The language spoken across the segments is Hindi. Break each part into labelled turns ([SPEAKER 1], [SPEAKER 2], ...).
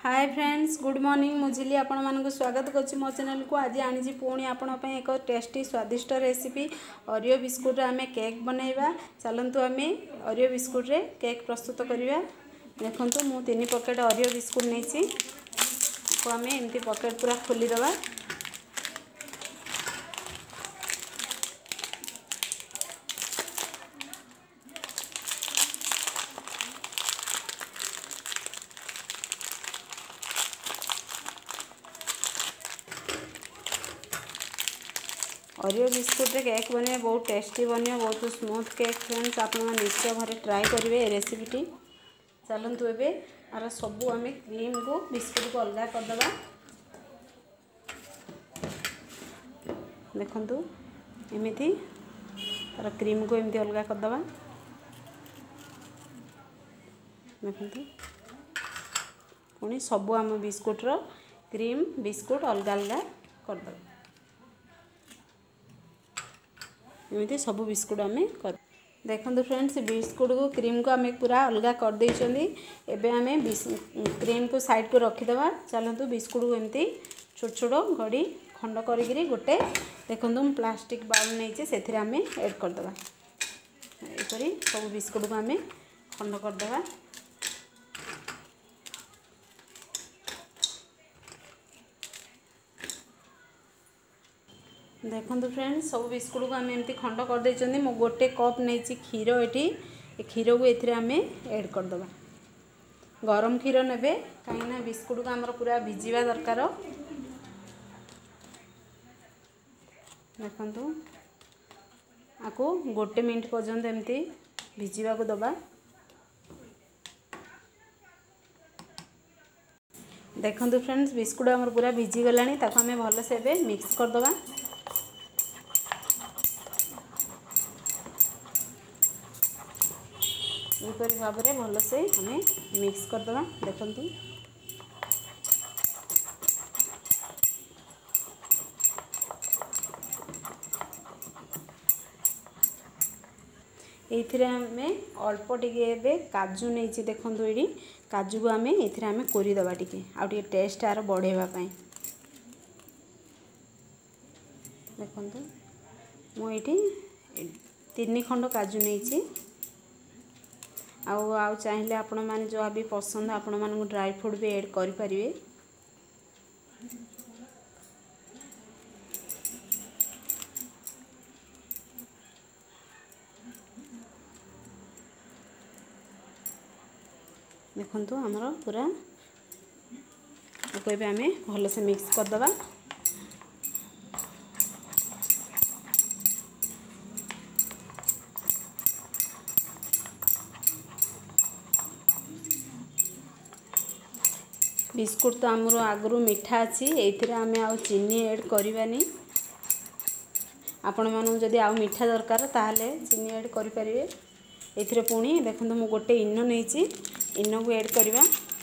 [SPEAKER 1] हाय फ्रेंड्स, गुड मॉर्निंग। मुझिली आपण मानक स्वागत करछि मो चैनल को। आज आनी पुणी आपण पई एक टेस्टी स्वादिष्ट रेसिपी ओरियो बिस्कुट रे आमे केक बनैबा। चलंतु आमे ओरियो बिस्कुट रे केक प्रस्तुत करिया। देखंतु मु 3 पैकेट ओरियो बिस्कुट नैछि को आमे एंती पैकेट पूरा खोली दबा। ओरियो बिस्कुट रे केक बने बहुत टेस्टी बने, बहुत स्मूथ केक। फ्रेंड्स आप निश्चय घरे ट्राई करेंगे ये रेसिपीटी। चलतु ए आर सबू आम क्रीम को बिस्कुट को अलग करदे। देखु एमती तार क्रीम को एमती अलग करदे। देखु पुणी सबू आम बिस्कुट रो क्रीम बिस्कुट अलग अलग करदे। एमती सब बिस्कुट आम कर देखो फ्रेंड्स, बिस्कुट को क्रीम को आम पूरा अलग कर देइछंदी। एबे आम क्रीम को साइड को रखीदे। चलतु बिस्कुट को एमती छोट छोट घड़ी खंड करी गोटे देखो प्लास्टिक बाउल नहीं से आम एड करदे। एपरी सब बिस्कुट को आम खंड करदे। देखो फ्रेंड्स, सब बिस्कुट को आम एमती खंड कर देइछंदी। मो गोटे कप नहीं क्षीर एटी क्षीर को एथिरे आम ऐड करदे। गरम क्षीर नेबे कहीं बिस्कुट को आमर पूरा भिजिबा दरकार। देखो आपको गोटे मिनट पर्यंत एमती भिजिबा को दबा। देखो फ्रेंड्स, बिस्कुट आमर पूरा भिजी गलानी। ताको आम भल से मिक्स करदबा। यहपरी भाव में भल से हमें मिक्स करदे। देखंतु एथिरे आमे अल्प टिके काजू नहीं देखो ये काजू को आमे एथिरे आमे कोरीदबा टिके आ टिके टेस्ट आर बढ़ेवा पई। देखंतु मु एठी 3 खंड काजू नहीं आउ चाहिए आपण मैंने जो भी पसंद आपण मानक ड्राई फ्रूट भी ऐड करि परिबे। देखंतु हमरो पूरा कोई भी आमे भल से मिक्स करदबा। बिस्कुट तो आमर आगु मीठा अच्छी, ये आम आ चीनी ऐड करवानी। आपण मानू जदि आउ मीठा दरकार ताहले चीनी ऐड करि परिबे। एथिरे पुणी देखो मु गोटे इनो नहीं इनो को ऐड करवा।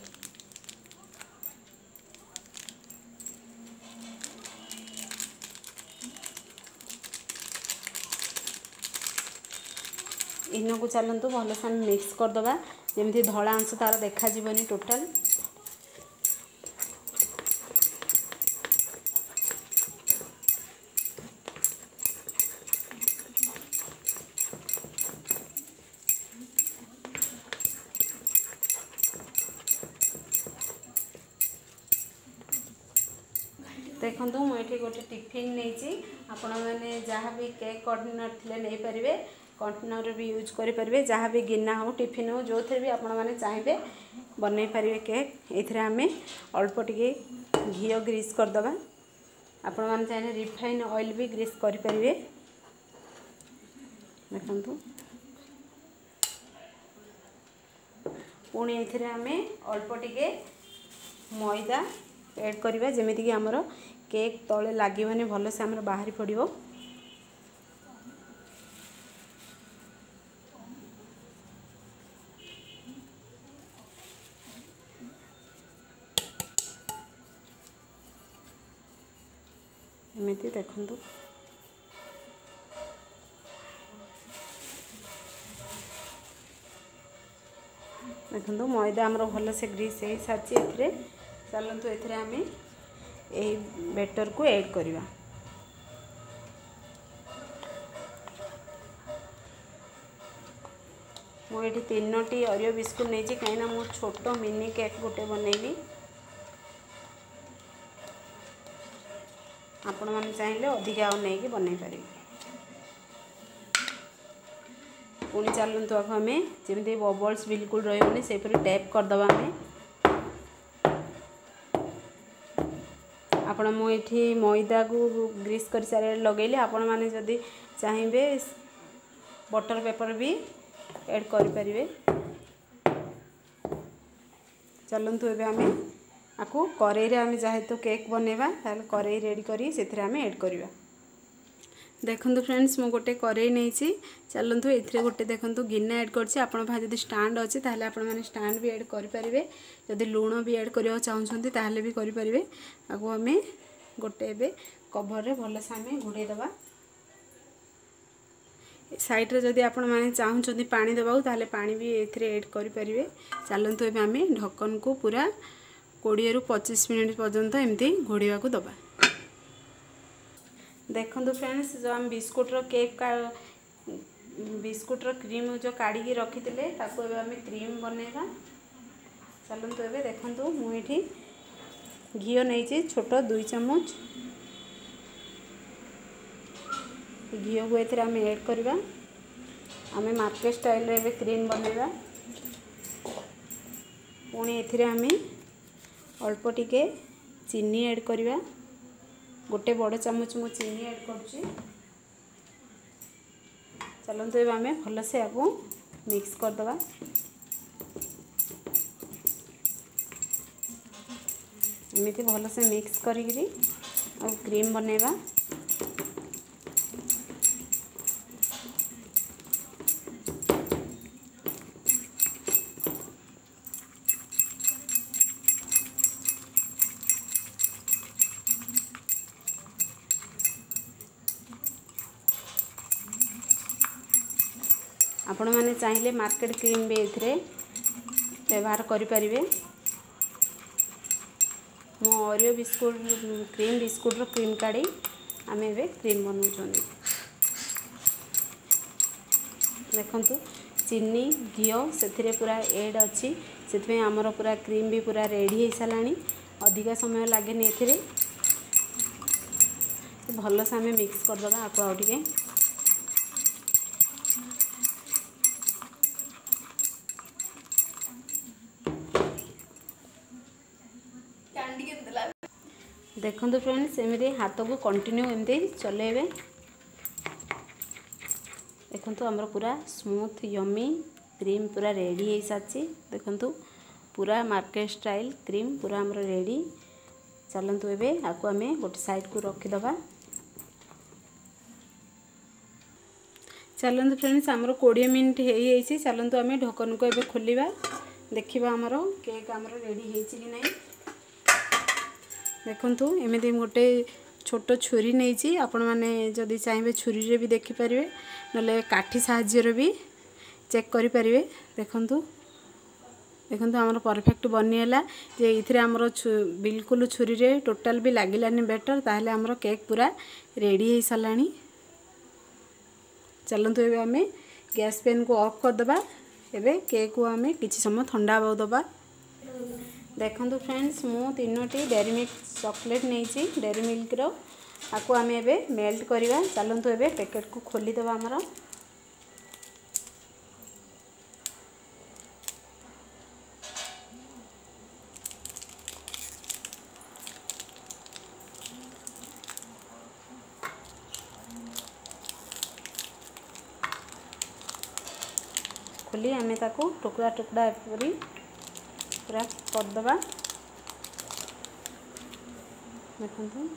[SPEAKER 1] इनो को चलतु भल से मिक्स करदबा जमी धला अंश तार देखा जीवनी टोटाल। देखो मुझे गोटे टिफिन नहीं आपण मैंने जहाँ भी केक कंटेनर थे नहीं पारे कंटेनर भी यूज करें। जहाँ भी गिना हो टिफिन हो जो थे भी आपण मैंने चाहिए बन पारे केक। ये आम अल्प टिके घी ग्रीस करदे। आपण मैंने चाहिए रिफाइन ऑयल भी ग्रीस करें। देखु पुणी ये आम अल्प टिके मैदा ऐड करवा जमीती कि आमर केक तले लगे भल से आमर बाहरी पड़ो। एमती देखंतु देखो मैदा आमर भल से ग्रीस हो सारी। चलतु एथिरे आमे एही बैटर को ऐड करवा। मुझे 3टी ओरियो बिस्कुट नहीं कहीं मु छोट मिनी केक गोटे बनैली। आपण मैंने चाहिए अधिका नहीं बन पारे। पुणी चलतु आगे आम जमी बबल्स बिल्कुल रही से टैप करदे आम। आपण मुझे मैदा को ग्रीस कर सारे लगे आपण मैंने जदि चाहिए बटर पेपर भी ऐड करें। चलतु एवं आम आपको करेई आम जहाँ तो केक बनवा करेई रेडी करी से ऐड करवा। देखो फ्रेंड्स मु गोटे करेई नहीं चलतु ये गोटे देखो गिना ऐड कर स्टाण्ड अच्छे ताहले आपण मैंने स्टाण्ड भी ऐड करें। जदि लुण भी ऐड करने चाहते ताहले भी करें। आगो आम गोटे एवं कभर रे भलसे आम घोड़े दबा। साइड रे जदि आपण मैंने चाहते पानी देवा ताहले पानी भी ऐड करें। चलतु एवं आम ढक्कन को पूरा 20 ରୁ 25 मिनट पर्यंत एमती घोड़िया को दबा। देखो फ्रेंड्स जो हम बिस्कुट रो केक का बिस्कुट रो क्रीम जो काढ़ी रखी थे ताको आम क्रीम बनैबा। चलतु एवं देखो मुझे घी नहीं छोट 2 चम्मच घी को एथिरे आम ऐड करवा। आम मार्केट स्टाइल रे क्रीम बनैबा। पुणी एथिरे आम अल्प टिके चीनी ऐड करवा। गोटे बड़ चामच मु चीनी ऐड कर। चलतु एवं आम भलसे आपको मिक्स करदे। एमती भलसे मिक्स करी क्रीम बनैबा। आपण मैंने चाहिए मार्केट क्रीम भी ये व्यवहार करें। मो ओरियो बिस्कुट क्रीम बिस्कुट रो क्रीम काढ़ी आम ए क्रीम बनाऊँ। देखु चीनी घी से पूरा ऐड अच्छी से आमर पूरा क्रीम भी पूरा रेडी हो सारा। अधिका समय लगे ए भलसे आम मिक्स करदे। आपको आउ टे देखो फ्रेंड्स एमती हाथ को कंटिन्यू एमती चलेबे। देखो आमर पूरा स्मूथ यमी क्रीम पूरा रेडी हो सारी। देखो पूरा मार्केट स्टाइल क्रीम पूरा आमर रेडी। चलतु एवं आपको आम गोटे साइड को रखीदबा। चलतु फ्रेंड्स आमर 20 मिनट हो। चलतु आम ढक्कन को एवं खोलिबा। देखिबा आमर केक आमर रेडी होइछि कि नहीं। देखु एमती गोटे छोट छुरी नहीं आपण मैंने जदि चाहिए छुरी रे भी देखिपारे ना काठी साहाय्य भी चेक करें। देखु देखो आमर परफेक्ट बनीगला जे ये आमर बिल्कुल छुरी रे टोटाल भी लगिलानी बैटर ताहले आमर केक पूरा रेडी हो सारा। चलतु एवं आम गैस पेन को ऑफ करदे। एवं केक को आम किसी समय ठंडा हवा दबा। देखो फ्रेंड्स मु 3टी डेयरी मिल्क चॉकलेट नहीं डेयरी मिल्क रो आपको आम एवं मेल्ट करवा। चलतु एवं पैकेट को खोलीदे आमर। खोली आम ताको टुकड़ा टुकड़ा एपरी पूरा करदबा। देखो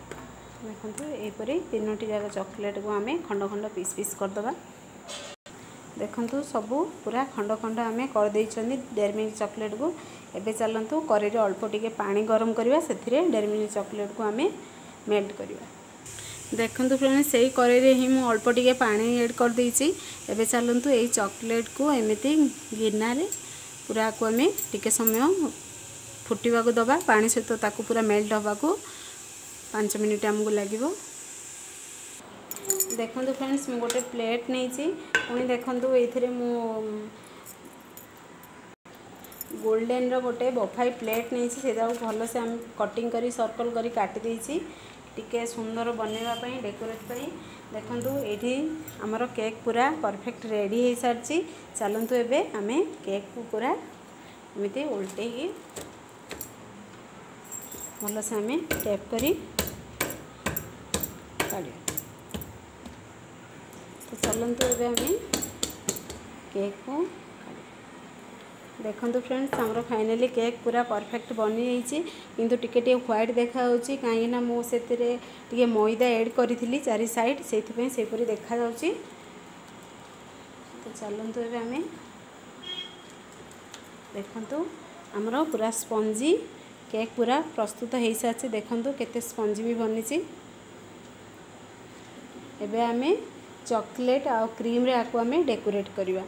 [SPEAKER 1] देखो यहपरी 3टी जाक चॉकलेट को आम खंड खंड पीस पीस करदबा। देखंतु सबू पूरा खंड खंड आम कर डेयरी मिल्क चॉकलेट को। एबे चलतु कड़े अल्प टिके पानी गरम करवा से डेयरी मिल्क चॉकलेट को आम मेल्ट करवा। देखंतु फ्रेंड्स से कड़े ही मुझे अल्प टिके पानी ऐड कर देइछि। एबे चलतु यही चॉकलेट को एमती गिरना रे पूरा को आम टिके समय फुटवा को दबा पानी सहित ताकू पूरा मेल्ट हवा को 5 मिनिट आमको लगे। देखंतु फ्रेंड्स मु गोटे प्लेट नहीं पुणी देखंतु ये मु गोल्डन रो गोटे बफाई प्लेट नहीं से भल से आम कटिंग करी सर्कल करी काटी देइछि टिके सुंदर बनैबा पई डेकोरेट पई। देखंतु एठी हमर केक पूरा परफेक्ट रेडी हो सारछि। चलंतु एबे आमे केक को पूरा एमिति उल्टे ही भल से आमे टेप करी काढ़िया। तो चलंतु एबे आमे केक को देखंतु फ्रेंड्स हमरो फाइनली केक पूरा परफेक्ट बनी जाइए किंतु टिके टिके व्हाइट देखा होची कहीं ना मु सेतिरे टिके मैदा ऐड करी चारि साइड से परी देखा जाउची। तो चलंतु एबे आमे देखंतु हमरो पूरा स्पंजी केक पूरा प्रस्तुत हो सारी। देखंतु केते स्पंजी भी बनीची। एबे आमे चॉकलेट आ क्रीम रे आको आमे डेकोरेट करवा।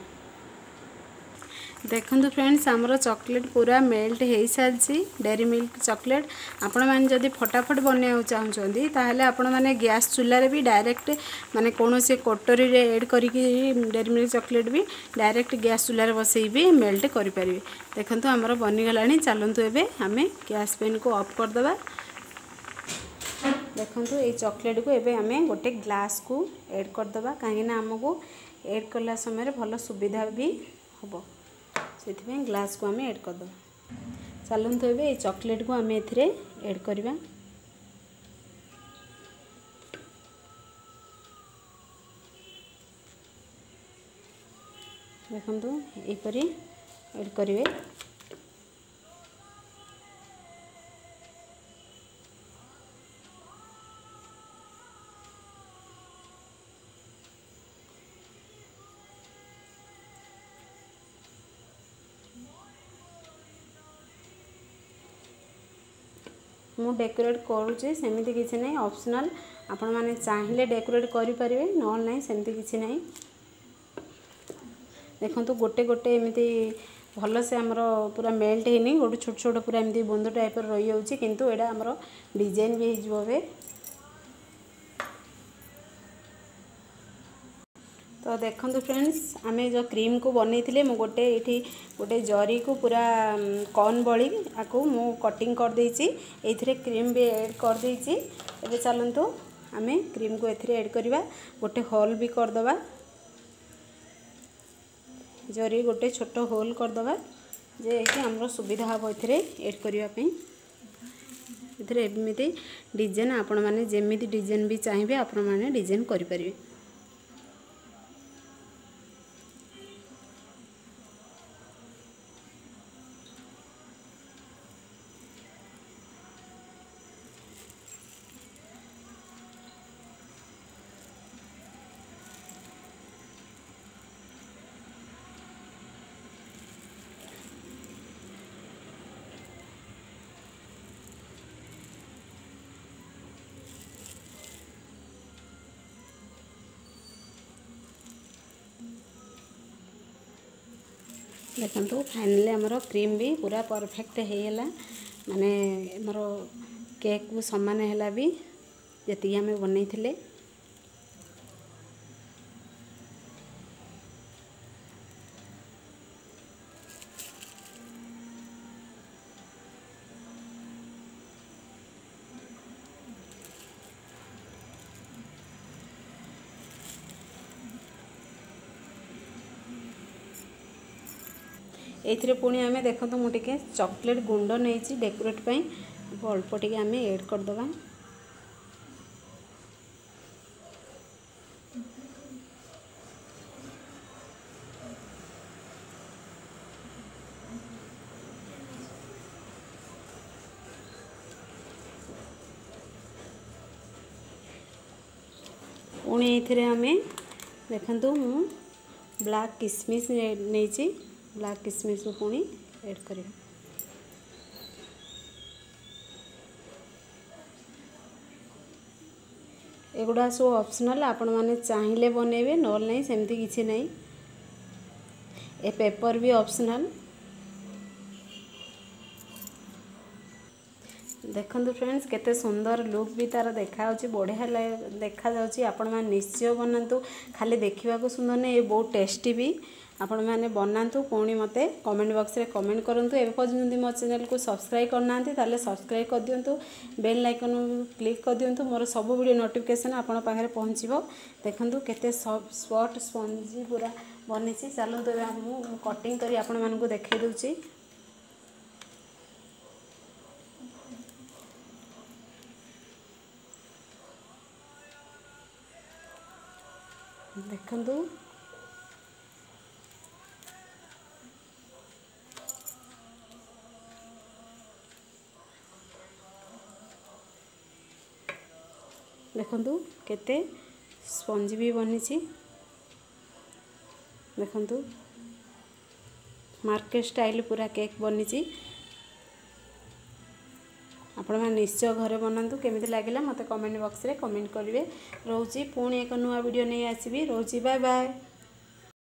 [SPEAKER 1] देखंतु फ्रेंड्स हमरो चॉकलेट पूरा मेल्ट हो सारी डेयरी मिल्क चॉकलेट। आपण माने जदि फटाफट बनैया चाहछंदी ताहले आपण माने गैस चूल्हा रे भी डायरेक्ट माने कोनोसे कटोरी रे ऐड करिकि डेयरी मिल्क चॉकलेट भी डायरेक्ट गैस चूल्हा रे बसई भी मेल्ट करि परिबे। देखंतु हमरो बनी गलानी। चलंतु एबे हमें गैस पेन को ऑफ कर दबा। देखंतु ए चॉकलेट को एबे हमें गोटे ग्लास को ऐड कर दबा काहे ना हमको ऐड करला समय रे भलो सुविधा भी हबो से ग्लास को आम ऐड करद। चलते ए चॉकलेट को आम एथिरे ऐड करवा। देखंतु एपरी ऐड करेंगे। मु डेकोरेट करुचे सेमती किसी नहीं ऑप्शनल आपण माने चाहिए डेकोरेट करि परिबे न नहीं सेमती किसी नहीं। देखंतु गोटे गोटे एमती भल से हमरो पूरा मेल्ट हेनी गोटे छोट छोट पूरा एमती बंद टाइप रही जाउची किंतु एडा हमरो डिजाइन भी हिजबे। तो देखंतु फ्रेंड्स आमे जो क्रीम को बनैथिले मु गोटे एठी गोटे जरी को पूरा कॉर्न बड़ी आको मु कटिंग कर देइची एथिरे क्रीम भी ऐड कर देइची। एबे चलंतु आमे क्रीम को एथिरे ऐड करबा गोटे होल भी कर दबा जरी गोटे छोट होल कर दबा जे कि हमरो सुविधा हबो एथिरे ऐड करिवा पई। एथिरे एमिति डिजाइन आपण माने जेमिति डिजाइन भी चाहिबे आपण माने डिजाइन करि परिबे। देखंतु फाइनली हमरो क्रीम भी पूरा परफेक्ट हेला माने हमरो केक को समान हेला भी जति हमें बनैथिले। एथिरे पुणी आमे देखंतु मु टिके चॉकलेट गुंड नहीं डेकोरेट पई अल्प टिके आमे ऐड कर दबा। पुणी एथिरे आमे देखंतु मु ब्लाक किसमिस नहीं, ब्लाक किसमिस को पुणी ऐड करिए। एगुड़ा सब ऑप्शनल, आपण मैंने चाहिए बनइबे नल नहीं, सेमती किसी नहीं। ए पेपर भी ऑप्शनल। देखंतु फ्रेंड्स केते सुंदर लुक भी तार देखा बढ़िया देखा जाउची। आपण मैंने निश्चय बनातु, खाली देखा सुंदर नहीं, ये बहुत टेस्टी भी। आपण मैंने बनातु, पुणी मते कमेंट बॉक्स रे कमेंट करंतु। एबे पर्यंत मो चैनल को सब्सक्राइब करना ताले सब्सक्राइब कर दियंतु, बेल आइकन क्लिक कर दियंतु, मोर सब वीडियो नोटिफिकेशन आपण पाखरे पहुँचबो। देखंतु केते स्पॉट स्पंजी पूरा बनिछि। चलंतु एबे हम कटिंग करी आपण मानकु देखाइ दउची। देखंतु देखंतु केते स्पंज भी बनिछि। देखंतु मार्केट स्टाइल पूरा केक बनिछि। आपण मैंने निश्चय घरे बनातु। केमिति लागिला मते कमेंट बॉक्स रे कमेंट करिवे। रोची पुणी एक नुआ वीडियो नहीं आसीबी। रोची बाय बाय।